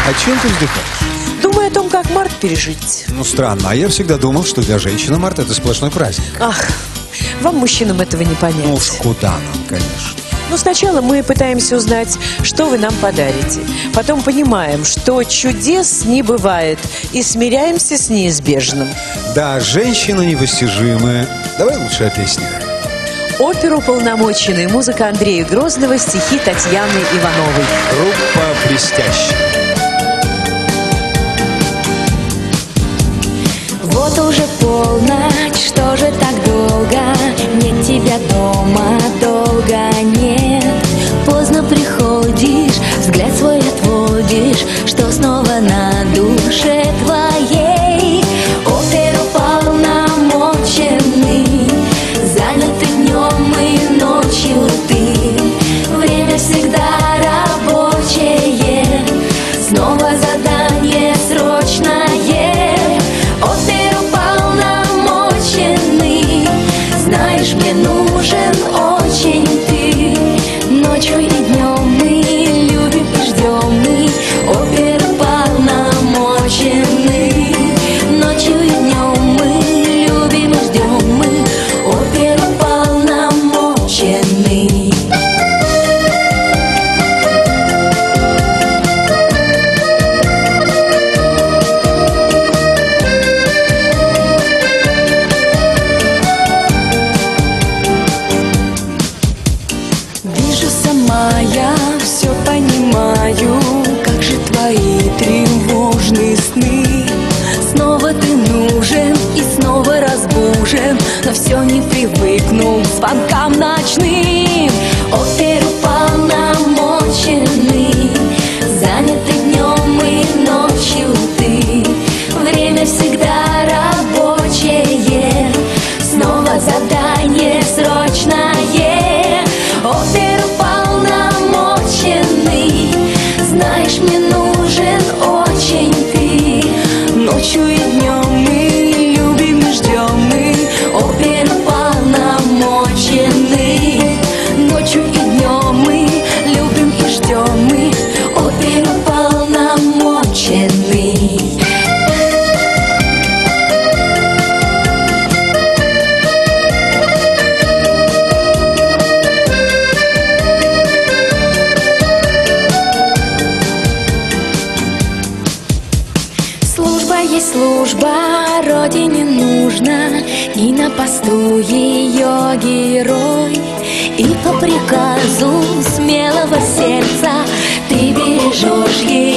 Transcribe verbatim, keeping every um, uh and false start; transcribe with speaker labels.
Speaker 1: О чем ты вздыхаешь?
Speaker 2: Думаю о том, как март пережить.
Speaker 1: Ну, странно. А я всегда думал, что для женщины март — это сплошной праздник.
Speaker 2: Ах, вам, мужчинам, этого не понять.
Speaker 1: Ну уж куда нам, конечно.
Speaker 2: Но сначала мы пытаемся узнать, что вы нам подарите. Потом понимаем, что чудес не бывает, и смиряемся с неизбежным.
Speaker 1: Да, женщина непостижимая. Давай лучше о песнях.
Speaker 2: Оперу «Уполномоченный», музыка Андрея Грозного, стихи Татьяны Ивановой.
Speaker 1: Группа «Блестящая».
Speaker 3: Вот уже полночь, что же так долго? Нет тебя дома, долго нет. Поздно приходишь, взгляд свой отводишь, что снова на душе твоей. Оперу полномоченный, занятый днем и ночью ты. Время всегда рабочее, снова задание срочное. Знаешь, мне нужен очень ты. Ночью и днем мы любим и ждем мы. Оперу полномоченный. Ночью и днем мы любим и ждем мы. Оперу полномоченный. Я все понимаю, как же твои тревожные сны. Снова ты нужен и снова разбужен, но все не привыкну к звонкам ночным. Оперу полномоченный, занятый днем и ночью ты. Время всегда рабочее, снова задание срочное. Оперу полномоченный, знаешь, мне нужен очень ты. Ночью и днем мы любим и ждем мы. Оперу полномоченный. Ночью и днем мы любим и ждем мы. Оперу полномоченный. Служба есть служба, родине нужна, и на посту ее герой. И по приказу смелого сердца ты бережешь ее.